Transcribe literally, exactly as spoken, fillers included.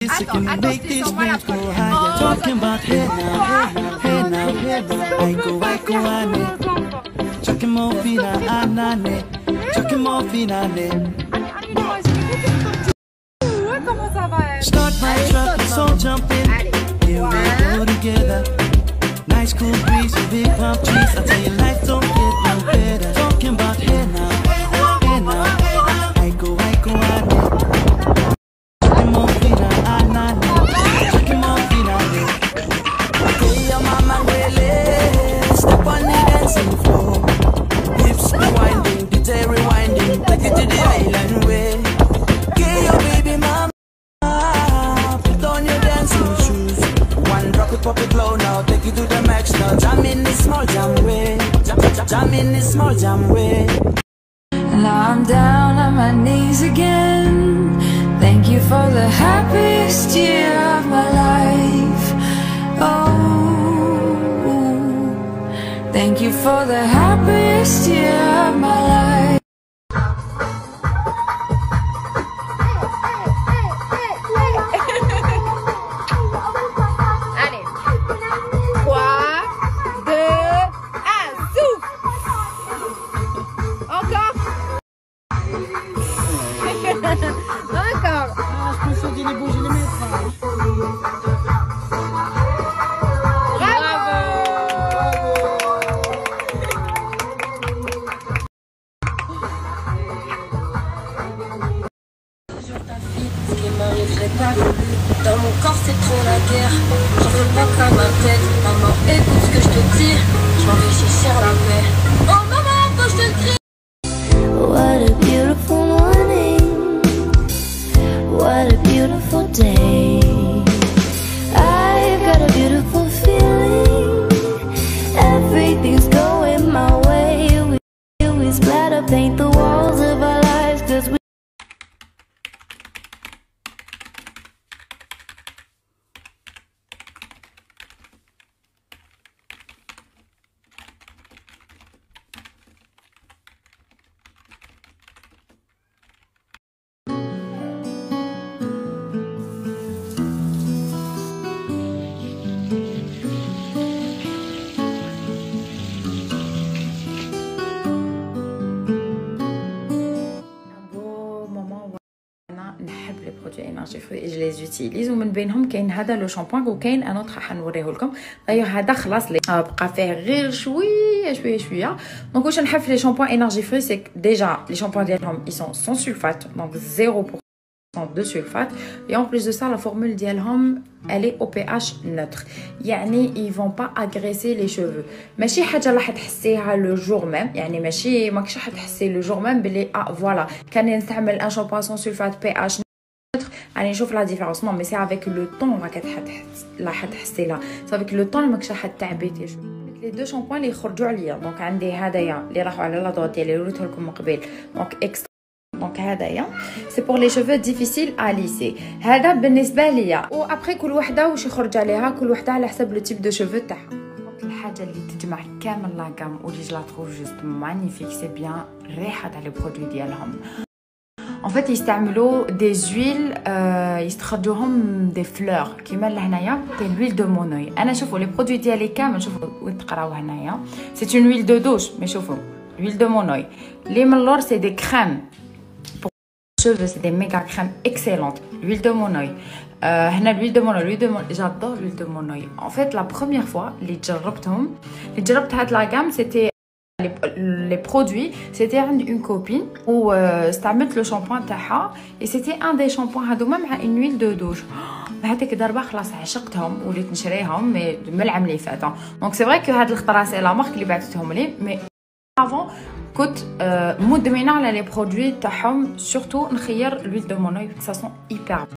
Attends, attends, je descends moi la première. Oh, talking about hey now, hey now, hey now, I go, I go, ane. Chucking more fina, anane. Chucking more fina, ane. Comment ça va? Start my truck, let's all jump in. Here we go together. Nice cool breeze, big palm trees. I tell you, life don't get no better. Talking about hey now, hey now, I go, I go, ane. Chucking more fina, anane. Chucking more fina, ane. Hey, your mama really step on the dancing floor. Hips rewinding, D J rewinding, take it to the island way. Get your baby mama. Pop it low now, take you to the max now. Jam in this small jam way, jam, jam, jam in this small jam way. Now I'm down on my knees again. Thank you for the happiest year of my life. Oh, thank you for the happiest year of my life. D'accord. Ah, je pense qu'il est beau, je les mettre. Dans mon corps c'est trop la guerre. J'en veux pas qu'à ma tête. Maman écoute ce que je te dis. Je m'en vais chercher la paix. Oh maman faut que je te crie. What a beautiful morning. What a beautiful day. I've got a beautiful feeling. Everything's going my way. We, we splatter paint the walls of our lives. Cause we je les utilise ومن بينهم كاين هذا لو شامبوان وكاين ان اوتر حنوريه لكم. دايوغ هذا خلاص لي بقى فيه غير شويه شويه شويه. دونك واش نحب في لي شامبوان انرجي فري سي ديجا لي شامبوان ديالهم ils sont sans sulfate donc zéro pour cent de sulfate et en plus de ça la formule ديالهم elle est au pH neutre يعني ils vont pas agresser les cheveux. ماشي حاجه راح تحسيها لو جور ميم يعني ماشي ماكش راح تحسي لو جور ميم بلي اه فوالا كان نستعمل ان شامبوان sans sulfate pH يعني نشوف لا ديفيرونس نو مي سي افيك لو طون راك تحس راح تحسي لها سي افيك لو طون ماكش راح تعبي تي شو لي دو شامبوان اللي يخرجوا عليا. دونك عندي هدايا اللي راحوا على لا دوت ديالي وريته لكم من قبل دونك اكسترا. دونك هدايا سي بور لي شوفو ديفيسيل ا ليسي. هذا بالنسبه ليا و ابري كل وحده واش يخرج عليها كل وحده على حسب لو تيب دو شوفو تاعها. الحاجه اللي تجمع كامل لا غام و اللي جو لا تروف جوست مانيفيك سي بيان ريحه تاع لي برودوي ديالهم. En fait, يستعملوا des huiles euh, يستخرجوهم des fleurs كيما لهنايا كاين l'huile de monoï. انا شوفوا لي برودوي ديالي كامل شوفوا وين تقراو هنايا c'est une huile de douche mais شوفوا l'huile de monoï. les من اللور c'est des crèmes pour cheveux c'est des méga crèmes excellentes. l'huile de monoï euh, هنا l'huile de monoï l'huile de monoï j'adore l'huile de monoï. en fait la première fois اللي جربتهم اللي جربت هاد لا gamme c'était Les, les produits, c'était une copine où euh, استعملت le shampoing تاعها et c'était un des shampoings هذوما مع une huile de douche. هذيك الضربه خلاص عشقتهم وليت نشريهم مي من العام اللي فات. دونك سي فري كو هاد الخطره سي لا مارك اللي بعثتهم لي مي افون كنت مدمنه على لي برودوي تاعهم سورتو نخير l'huile de monoï ça sent hyper